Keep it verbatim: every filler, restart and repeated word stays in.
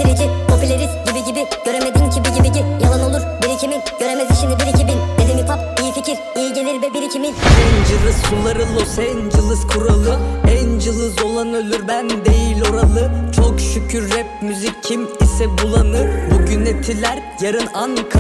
bitirici, popüleriz gibi gibi. Göremedin ki bir gibi ki yalan olur birikimin. Göremez işini bir iki bin. Dedim hip hop iyi fikir, iyi gelir be birikimin. Dangerous suları Los Angeles kuralı. Angeles olan ölür, ben değil oralı. Çok şükür rap müzik kim ise bulanır. Bugün etiler yarın Ankara.